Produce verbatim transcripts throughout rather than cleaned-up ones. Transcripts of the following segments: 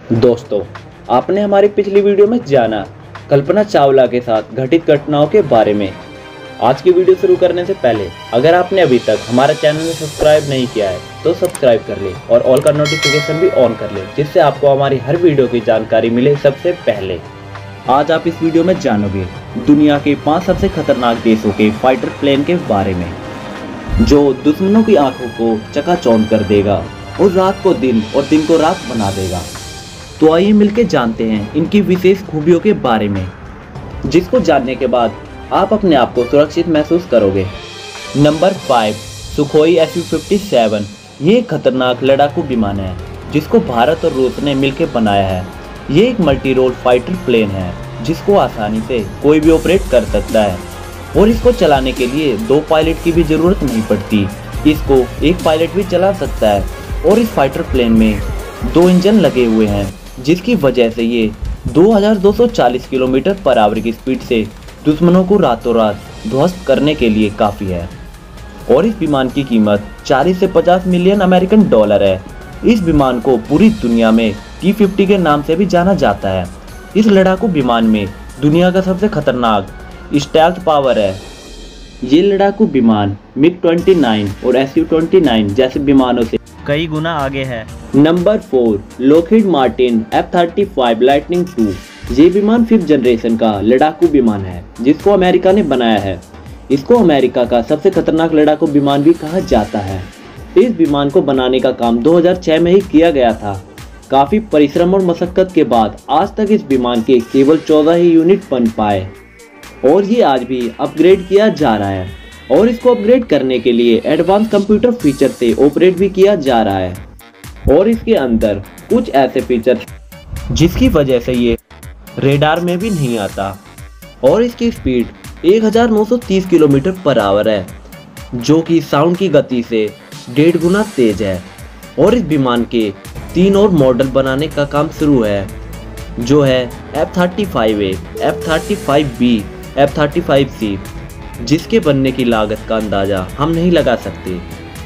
दोस्तों, आपने हमारी पिछली वीडियो में जाना कल्पना चावला के साथ घटित घटनाओं के बारे में। आज की वीडियो शुरू करने से पहले अगर आपने अभी तक हमारा चैनल सब्सक्राइब नहीं किया है तो सब्सक्राइब कर ले और ऑल का नोटिफिकेशन भी ऑन कर ले, जिससे आपको हमारी हर वीडियो की जानकारी मिले सबसे पहले। आज आप इस वीडियो में जानोगे दुनिया के पाँच सबसे खतरनाक देशों के फाइटर प्लेन के बारे में, जो दुश्मनों की आंखों को चकाचौंध कर देगा और रात को दिन और दिन को रात बना देगा। तो आइए मिलकर जानते हैं इनकी विशेष खूबियों के बारे में, जिसको जानने के बाद आप अपने आप को सुरक्षित महसूस करोगे। Number five, Sukhoi S U fifty seven. ये एक खतरनाक लड़ाकू विमान है जिसको भारत और रूस ने मिलकर बनाया है। ये एक मल्टी रोल फाइटर प्लेन है जिसको आसानी से कोई भी ऑपरेट कर सकता है और इसको चलाने के लिए दो पायलट की भी जरूरत नहीं पड़ती। इसको एक पायलट भी चला सकता है और इस फाइटर प्लेन में दो इंजन लगे हुए हैं, जिसकी वजह से ये दो हज़ार दो सौ चालीस किलोमीटर पर आवर की स्पीड से दुश्मनों को रातों रात ध्वस्त करने के लिए काफ़ी है। और इस विमान की कीमत चालीस से पचास मिलियन अमेरिकन डॉलर है। इस विमान को पूरी दुनिया में टी फिफ्टी के नाम से भी जाना जाता है। इस लड़ाकू विमान में दुनिया का सबसे खतरनाक स्टेल्थ पावर है। ये लड़ाकू विमान मिग ट्वेंटी नाइन और एस यू ट्वेंटी नाइन जैसे विमानों से कई गुना आगे है। Number four, Lockheed Martin F thirty five Lightning two. ये विमान फिफ्थ जनरेशन का लड़ाकू विमान है जिसको अमेरिका ने बनाया है। इसको अमेरिका का सबसे खतरनाक लड़ाकू विमान भी कहा जाता है। इस विमान को बनाने का काम दो हज़ार छह में ही किया गया था। काफ़ी परिश्रम और मशक्कत के बाद आज तक इस विमान के केवल चौदह ही यूनिट बन पाए और ये आज भी अपग्रेड किया जा रहा है और इसको अपग्रेड करने के लिए एडवांस कंप्यूटर फीचर से ऑपरेट भी किया जा रहा है। और इसके अंदर कुछ ऐसे फीचर जिसकी वजह से ये रेडार में भी नहीं आता। और इसकी स्पीड एक हज़ार नौ सौ तीस किलोमीटर पर आवर है, जो कि साउंड की गति से डेढ़ गुना तेज है। और इस विमान के तीन और मॉडल बनाने का काम शुरू है, जो है F thirty five A, F thirty five B, F thirty five C, जिसके बनने की लागत का अंदाजा हम नहीं लगा सकते।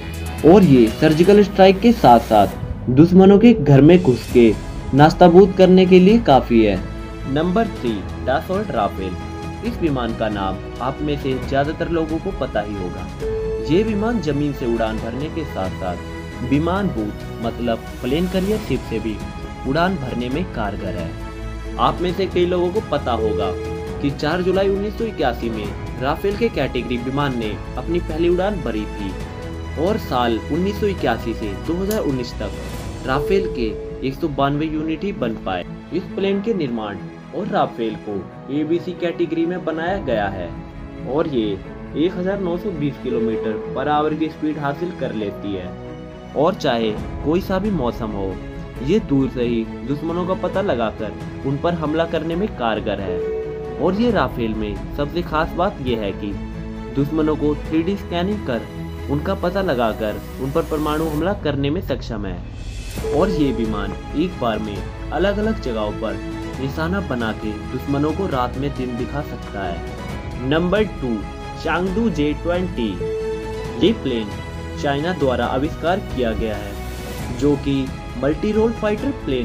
और ये सर्जिकल स्ट्राइक के साथ साथ दुश्मनों के घर में घुस के नाश्ताबूद करने के लिए काफ़ी है। Number three, Dassault Rafale. इस विमान का नाम आप में से ज़्यादातर लोगों को पता ही होगा। ये विमान जमीन से उड़ान भरने के साथ साथ विमान बूट मतलब प्लेन करियर शिप से भी उड़ान भरने में कारगर है। आप में से कई लोगों को पता होगा कि चार जुलाई उन्नीस सौ इक्यासी में राफेल के कैटेगरी विमान ने अपनी पहली उड़ान भरी थी और साल उन्नीस सौ इक्यासी से दो हज़ार उन्नीस तक राफेल के एक सौ बानवे यूनिट ही बन पाए। इस प्लेन के निर्माण और राफेल को ए बी सी कैटेगरी में बनाया गया है और ये एक हज़ार नौ सौ बीस किलोमीटर पर आवर की स्पीड हासिल कर लेती है। और चाहे कोई सा भी मौसम हो, ये दूर से ही दुश्मनों का पता लगाकर उन पर हमला करने में कारगर है। और ये राफेल में सबसे खास बात यह है कि दुश्मनों को थ्री डी स्कैनिंग कर उनका पता लगाकर उन पर परमाणु हमला करने में सक्षम है। और ये विमान एक बार में अलग अलग जगहों पर निशाना बना के दुश्मनों को रात में दिन दिखा सकता है। Number two, Chengdu J twenty. ये प्लेन चाइना द्वारा आविष्कार किया गया है, जो कि मल्टी रोल फाइटर प्लेन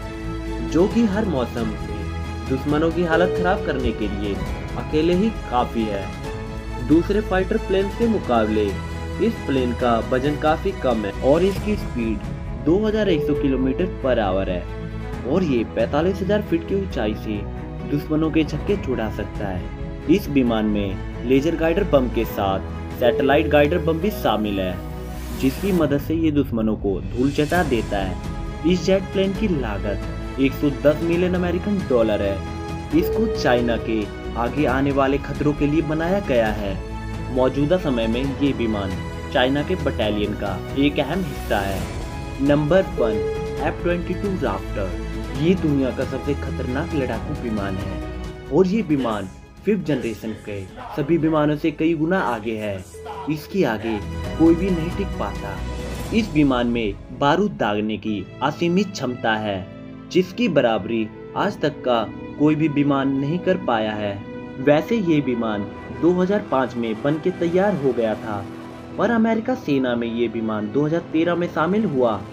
है, जो कि हर मौसम में दुश्मनों की हालत खराब करने के लिए अकेले ही काफ़ी है। दूसरे फाइटर प्लेन के मुकाबले इस प्लेन का वजन काफ़ी कम है और इसकी स्पीड दो हज़ार एक सौ किलोमीटर पर आवर है और ये पैंतालीस हज़ार फीट की ऊंचाई से दुश्मनों के छक्के छुड़ा सकता है। इस विमान में लेजर गाइडर बम के साथ सैटेलाइट गाइडर बम भी शामिल है, जिसकी मदद से ये दुश्मनों को धूल चटा देता है। इस जेट प्लेन की लागत एक सौ दस मिलियन अमेरिकन डॉलर है। इसको चाइना के आगे आने वाले खतरों के लिए बनाया गया है। मौजूदा समय में ये विमान चाइना के बटालियन का एक अहम हिस्सा है। Number one, F twenty two Raptor. ये दुनिया का सबसे खतरनाक लड़ाकू विमान है और ये विमान फिफ्थ जनरेशन के सभी विमानों से कई गुना आगे है। इसके आगे कोई भी नहीं टिक पाता। इस विमान में बारूद दागने की असीमित क्षमता है, जिसकी बराबरी आज तक का कोई भी विमान नहीं कर पाया है। वैसे ये विमान दो हज़ार पाँच में बन के तैयार हो गया था, पर अमेरिका सेना में ये विमान दो हज़ार तेरह में शामिल हुआ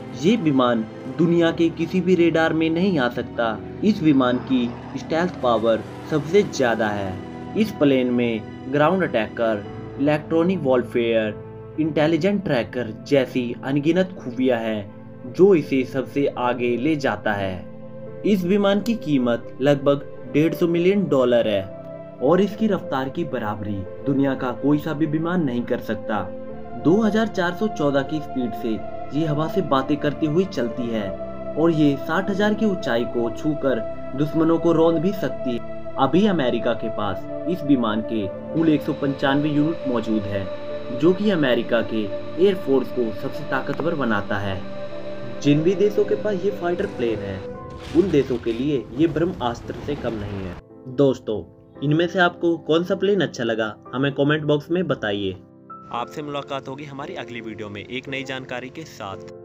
ये विमान दुनिया के किसी भी रेडार में नहीं आ सकता। इस विमान की स्टेल्थ पावर सबसे ज्यादा है। इस प्लेन में ground attacker, electronic warfare, intelligent tracker जैसी अनगिनत खूबियां हैं जो इसे सबसे आगे ले जाता है। इस विमान की कीमत लगभग डेढ़ सौ मिलियन डॉलर है और इसकी रफ्तार की बराबरी दुनिया का कोई सा भी विमान नहीं कर सकता। दो हज़ार चार सौ चौदह की स्पीड से ये हवा से बातें करती हुई चलती है और ये साठ हज़ार की ऊंचाई को छूकर दुश्मनों को रौंद भी सकती है। अभी अमेरिका के पास इस विमान के कुल एक सौ पंचानवे यूनिट मौजूद है, जो कि अमेरिका के एयरफोर्स को सबसे ताकतवर बनाता है। जिन भी देशों के पास ये फाइटर प्लेन है, उन देशों के लिए ये ब्रह्मास्त्र से कम नहीं है। दोस्तों, इनमें से आपको कौन सा प्लेन अच्छा लगा, हमें कमेंट बॉक्स में बताइए। आपसे मुलाकात होगी हमारी अगली वीडियो में एक नई जानकारी के साथ।